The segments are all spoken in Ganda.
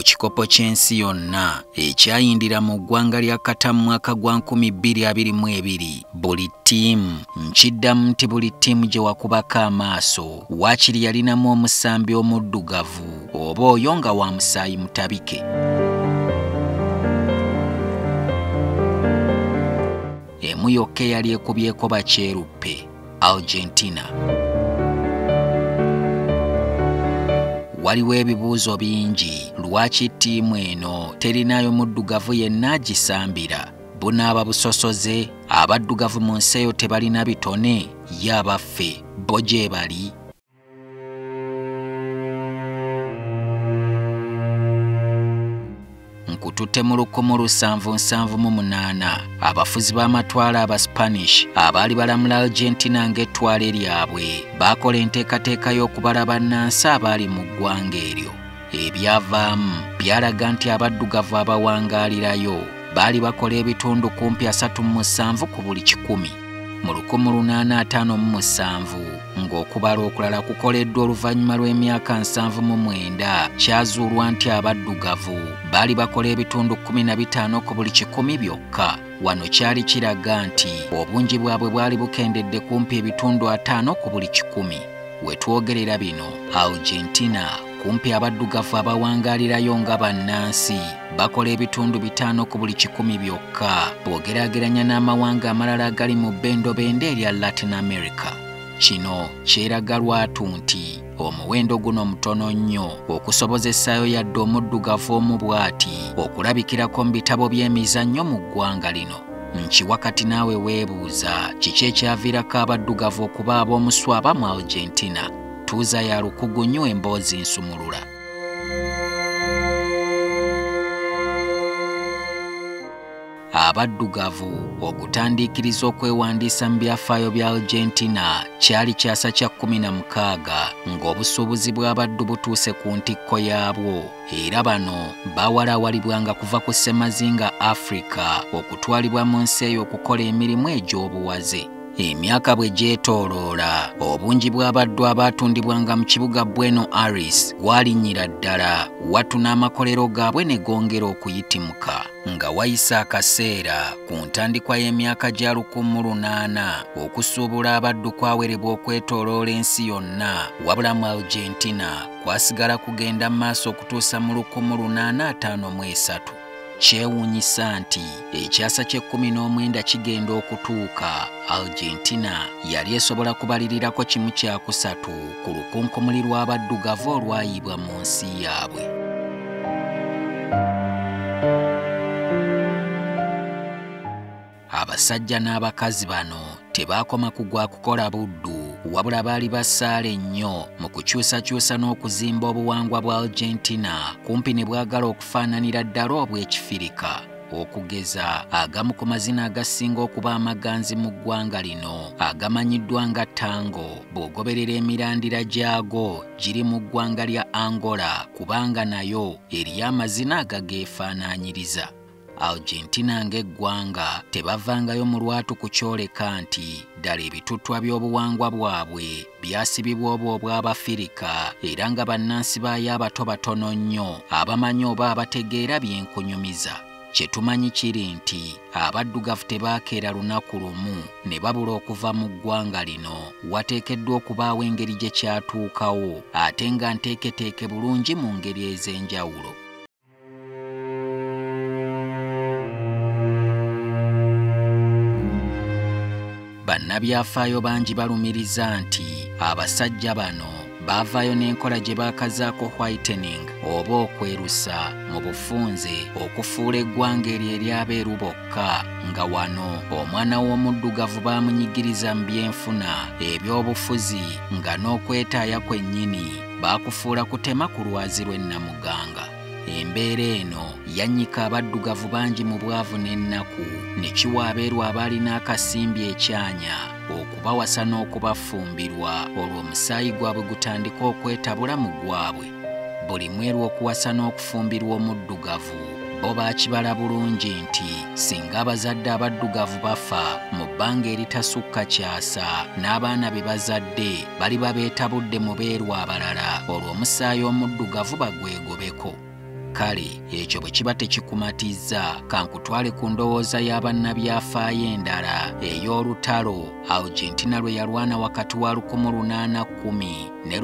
kikopo ky'ensi yonna ekyayindira mu ggwanga lya Kata mu mwaka gwa 2022 buli ttiimu nkiddamu nti buli ttiimu gye wakubako amaaso waakiri yalinamu omusambi omuddugavu oba oyo nga wa musaayi mutabike. Emu yokka eyali ekubyeko bakyeruppe, Argentina. Waliwo ebibuuzo bingi lwaki ttiimu eno terinayo muddugavu yenna agisambira. Bunaaba busosoze, abaddugavu mu nsi eyo tebalina bitone, ye abaffe bo gye bali. Nkututte mu 1778 abafuzi b'amatwale aba Spanish abaali balamula Argentina ng'ettwale lyabwe baakola enteekateeka y'okubala bannansi abaali mu ggwanga eryo. Ebyavaamu byalaga nti abaddugavu abawangaalirayo baali bakola ebitundu kumpi 37 ku buli 100. Mu 1857 ng'okubala okulala kukoleddwa oluvannyuma lw'emyaka 79 kyazuulwa nti abaddugavu baali bakola ebitundu 15 ku buli 100 byokka. Wano kyali kiraga nti obungi bwabwe bwali bukendedde kumpi ebitundu 5 ku buli 100. We twogerera bino, Argentina kumpi abaddugavu abawangaalirayo nga bannansi bakola ebitundu 5 ku buli 100 byokka bw'ogeraageranya n'amawanga amalala agali mu bbendobendo erya Latin America. Kino kyeraga lwatu nti omuwendo guno mutono nnyo okusobozesaayo yadde omuddugavu omu bw'ati okulabikirako mu bitabo by'emizannyo mu ggwanga lino. Nkiwakati naawe weebuuza kiki ekyaviirako abaddugavu okuba ab'omuswaba mu Argentina. Tuuza ya lukugunyu emboozi nsumulula. Abaddugavu okutandiikiriza okwewandiisa mu byafaayo bya Argentina kyali kyasa kya 16 ng'obusuubuzi bw'abaddu butuuse ku ntikko yaabwo, era bano baawalaawalibwanga kuva ku ssemazinga Africa okutwalibwa mu nsi eyo okukola emirimu egy'obuwaze. Emyaka bwe gyetooloola obungi bw'abaddu abaatundibwanga mu kibuga Buenos Aires gwalinnyira ddala, wattu n'amakolero gaabwe ne gongera okuyitimuka. Nga wayisa akaseera ku ntandikwa y'emyaka gya 1800 okusuubula abaddu kwawerebwa okwetooloola ensi yonna, wabula mu Argentina kwasigala kugenda mu maaso okutuusa mu 1853. Kyewuunyisa nti ekyasa kye-19 kigenda okutuuka, Argentina yali esobola kubalirirako 1/3 ku lukunkumuli lw'abaddugavu olwayiibwa mu nsi yaabwe. Abasajja n'abakazi bano tebaakoma kugwa kukola buddu, wabula baali basaale nnyo mu kukyusakyusa n'okuzimba obuwangwa bwa Argentina kumpi ne bwagala okufaananira ddala obw'Ekifirika. Okugeza agamu ku mazina agasinga okuba amaganzi mu ggwanga lino agamanyiddwa nga tango, bw'ogoberera emirandira gyago giri mu ggwanga lya Angola kubanga nayo eriyo amazina agageefaanaanyiriza. Argentina ng'eggwanga tebavangayo mu lwatu kukyoleka nti ddala ebituttwa by'obuwangwa bwabwe byasibibwa obwo obw'Abafirika, era nga bannansi baayo abato batono nnyo abamanyi oba abategeera byenkunyumiza. Kye tumanyi kiri nti abaddugavu tebaakeera lunaku lumu ne babula okuva mu ggwanga lino. Wateekeddwa okubaawo engeri gye kyatuukawo ate nga nteeketeeke bulungi mu ngeri ez'enjawulo. Bannabyafaayo bangi balumiriza nti abasajja bano baavaayo n'enkola gye baakazaako whitening oba okwerusa mu bufunze okufuula eggwanga eryo ery'abeeru bokka, nga wano omwana w'omuddugavu baamunyigiriza mu byenfuna, eby'obufuzi nga n'okwetaaya kwennyini baakufuula kutema ku lwazi lw'ennamuganga. Embeera eno yannyika abaddugavu bangi mu bwavu n'ennaku, ne kiwa abeeru abaalina akasimbi ekyanya okubawasa n'okubafumbirwa olwo omusaayi gwabwe gutandika okwetabula mu gwabwe. Buli mweru okuwasa n'okufumbirwa omuddugavu bo baakibala bulungi nti singa abazadde abaddugavu bafa mu bbanga eritasukka kyasa, n'abaana be bazadde baliba beetabudde mu beeru abalala olwo omusaayi omuddugavu bagwegobeko. kale ekyo bwe kiba tekikumatiza kankutwale ku ndowooza y'abannabyafaayo endala ey'olutalo Argentina lwe yalwana wakati wa 1810 ne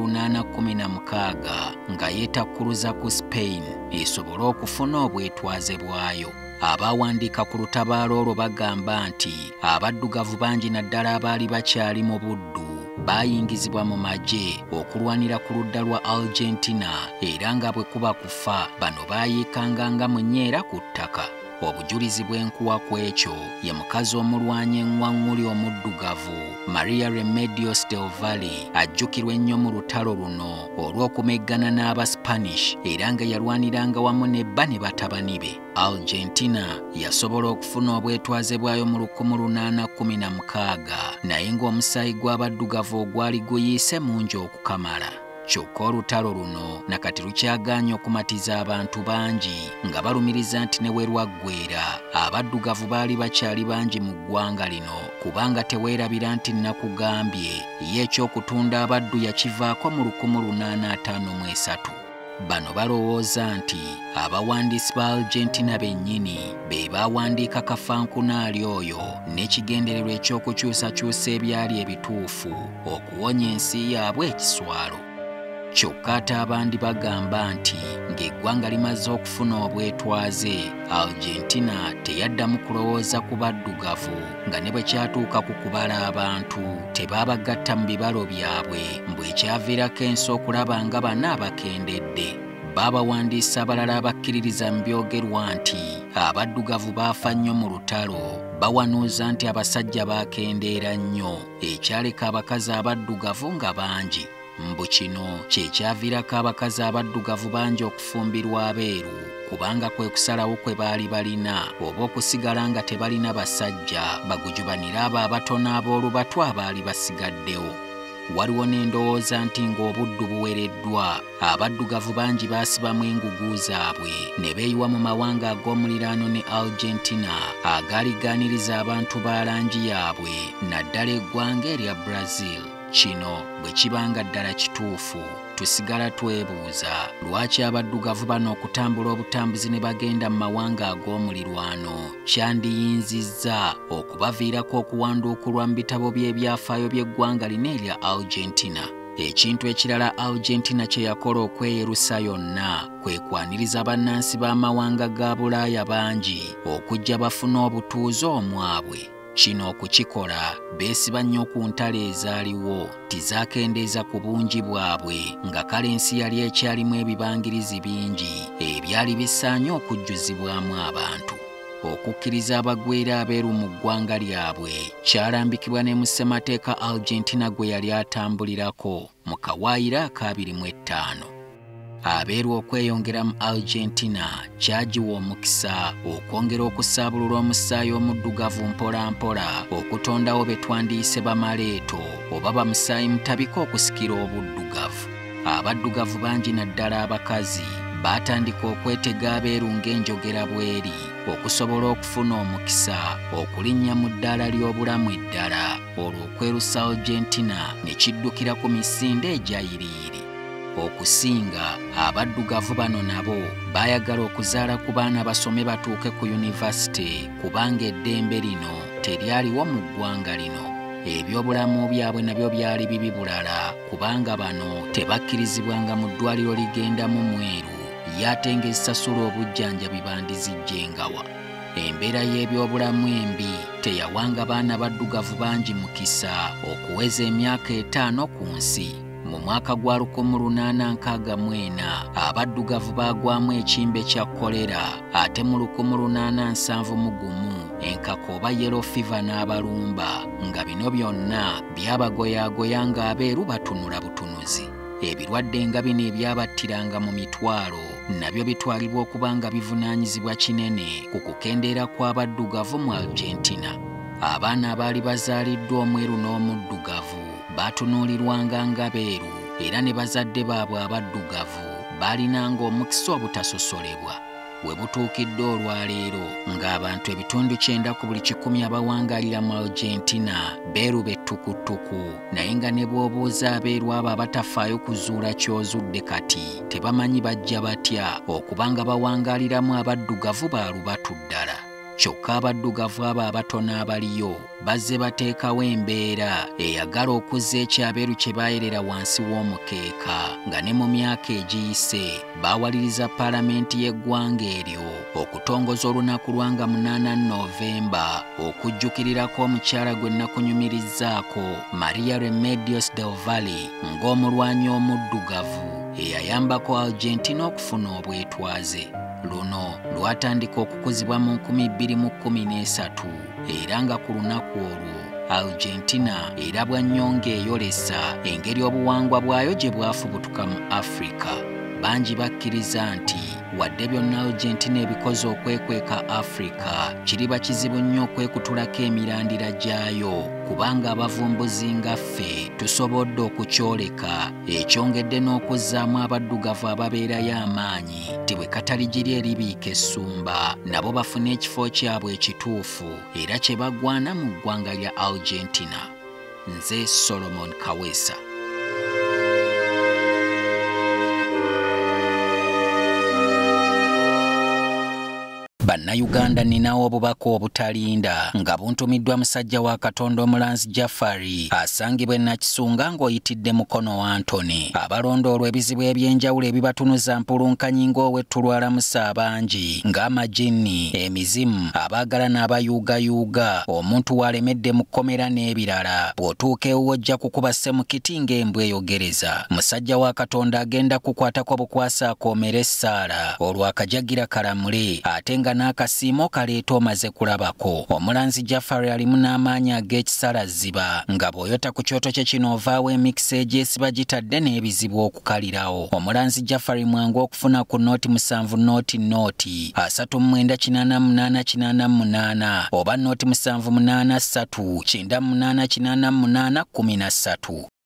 1816 nga yeetakkuluza ku Spain esobole okufuna obwetwaze bwayo. Abawandiika ku lutabaalo olwo bagamba nti abaddugavu bangi naddala abaali bakyali mu buddu baayingizibwa mu magye okulwanira ku ludda lwa Argentina era nga bwe kuba kufa bano baayiikanga nga munyeera ku ttaka. Obujulizi bw'enkuwa ku ekyo ye mukazi omulwanyi enwaŋŋuli omuddugavu Maria Remedios del Valle ajjukirwa ennyo mu lutalo luno olw'okumeggana n'Abaspanish era nga yalwaniranga wamu ne bba ne batabani be. Argentina yasobola okufuna obwetwaze bwayo mu 1816 naye ng'omusaayi gw'abaddugavu ogwali guyiise mungi okukamala. Kyokka olutalo luno nakati lukyagaanye okumatiza abantu bangi nga balumiriza nti ne we lwaggweera abaddugavu baali bakyali bangi mu ggwanga lino kubanga teweerabira nti nakugambye ye eky'okutunda abaddu yakivaako mu 1853. Bano balowooza nti abawandiisi ba Argentina bennyini be baawandiika kafankunaali oyo n'ekigendererwa eky'okukyusakyusa ebyali ebituufu okuwonya ensi yaabwe ekiswalo. Kyokka ate abandi bagamba nti ng'eggwanga limaze okufuna obwetwaze Argentina teyaddamu kulowooza ku baddugavu nga ne bwe kyatuuka ku kubala abantu tebaabagatta mu bibalo byabwe mbwe ekyaviirako ensi okulaba nga bana abakendedde. Baabawandiisa abalala abakkiririza mu byogerwa nti abaddugavu baafa nnyo mu lutalo bawanuuza nti abasajja baakendeera nnyo ekyaleka abakazi abaddugavu nga bangi. Mbu kino kyekyaviirako abakazi abaddugavu bangi okufumbirwa abeeru kubanga kwe kusalawo kwe baali balina oba okusigala nga tebalina basajja bagujubanire abo abatono ab'olubato abaali basigaddewo. Waliwo n'endowooza nti ng'obuddu buwereddwa abaddugavu bangi baasibamu engugu zaabwe ne beeyiwa mu mawanga ag'omuliraano ne Argentina agaaligaaniriza abantu ba langi yaabwe naddala eggwanga erya Brazil. Kino bwe kibanga ddala kituufu tusigala twebuuza lwaki abaddugavu bano okutambula obutambuzi ne bagenda mu mawanga ag'omulirwano kyandiyinzizza okubaviirako okuwanduukulwa mu bitabo by'ebyafaayo by'eggwanga lino erya Argentina. Ekintu ekirala Argentina kye yakola okweyerusa yonna kwe kwaniriza bannansi b'amawanga ga Bulaaya bangi okujja bafuna obutuuze omwabwe. Kino okukikola beesiba nnyo ku ntalo ezaaliwo tizaakendeeza ku bungi bwabwe nga kale ensi yali ekyalimu ebibangirizi bingi ebyali bisaanye okujjuzibwamu abantu. Okukkiriza abagwera abeeru mu ggwanga lyabwe kyalambikibwa ne mu ssemateeka Argentina gwe yali atambulirako mu kawaayiro aka 25. Abeeru okweyongera mu Argentina kyagiwa omukisa okwongera okusaabulula omusaayi omuddugavu mpola mpola okutondawo be twandiyise bamaleeto oba bamusaayi mutabika okusikira obuddugavu. Abaddugavu bangi naddala abakazi baatandika okwetega abeeru ng'enjogera bweri okusobola okufuna omukisa okulinnya mu ddaala ly'obulamu eddala olwo okwerusa Argentina ne kiddukira ku misinde egyayiriiri. Okusinga abaddugavu bano nabo baayagala okuzaala ku baana basome batuuke ku yunivasite kubanga eddembe lino teryaliwo mu ggwanga lino. Ebyobulamu byabwe nabyo byali bibi bulala kubanga bano tebakkirizibwanga mu ddwaliro ligendamu mweru yate ng'esasula obujjanjabi bandizijjengawa. Embeera y'ebyobulamu embi teyawanga baana baddugavu bangi mukisa okuweza emyaka 5 ku nsi. Mu mwaka gwa 1864 abaddugavu baagwamu ekimbe kya kolera ate mu 1871 enkaka oba yellow fever n'abalumba nga bino byonna byabagoyaagoya ng'abeeru batunula butunuzi. Ebirwadde nga bino ebyabattiranga mu mitwalo nabyo bitwalibwa okuba nga bivunaanyizibwa kinene ku kukendeera kw'abaddugavu mu Argentina. Abaana abaali bazaaliddwa omweru n'omuddugavu baatunuulirwanga nga beeru era ne bazadde baabwe abaddugavu baalinanga omukisa obutasosolebwa. We butuukidde olwaleero ng'abantu ebitundu 9 ku buli 100 abawangaalira mu Argentina beeru be ettukutuku naye nga ne bw'obuuza abeeru abo abatafaayo kuzuula ky'ozudde kati tebamanyi bajja batya okubanga bawangaaliramu abaddugavu baalubatu ddala. Kyokka abaddugavu abo abatono abaliyo bazze bateekawo embeera eyagala okuzza ekyabeeru kye baayerera wansi w'omukeeka nga ne mu myaka egiyise baawaliriza paalamenti y'eggwanga eryo okutongoza olunaku lwanga 8 Novemba okujjukirirako omukyala gwe nnakunyumirizzaako Maria Remedios del Valle ng'omulwanyi omuddugavu eyayambako Argentina okufuna obwetwaze. Luno lwatandika okukuzibwa mu 2013 era nga ku lunaku olwo Argentina erabwa nnyo ng'eyolesa engeri obuwangwa bwayo gye bwafubutuka mu Afrika. Bangi bakkiriza nti wadde byonna Argentina ebikoze okwekweka Afrika kiriba kizibu nnyo okwekutulako emirandira gyayo kubanga abavumbuzi nga ffe tusobodde okukyoleka ekyongedde n'okuzzaamu abaddugavu ababeerayo amaanyi ti bwe kataligiri eribiika essumba nabo bafune ekifo kyabwe ekituufu era kye bagwana mu ggwanga lya Argentina. Nze Solomon Kaweesa. Bannayuganda ninawo obubaka obutalinda nga buntumiddwa musajja wa Katonda Omulanzi Jafari asangibwa e Nakisunga ng'oyitidde Mukono wa Antony. Abalondoolwa ebizibu eby'enjawulo ebibatunuza mpulunkanyi ng'owetulwalamusa abangi ng'amajinni, emizimu, abaagala n'abayuugayuuga, omuntu walemedde mu kkomera n'ebirala. Bw'otuuka ewuwo ojja kukuba ssemukiti ng'embwa eyogereza. Musajja wa Katonda agenda kukwatako bukwasa akoomera essaala olwo akajagira kalamule ate nga n'akasiimo kaleeta omaze kulabako. Omulanzi Jafari alimu n'amaanyi ag'ekisalaziba nga bw'oyota ku kyoto kye kino ovaawo emikisa egyesiba gitadde n'ebizibu okukalirawo. Omulanzi Jafari mwangu okufuna ku nooti 7 nooti 38888 oba nooti 783 9888 13.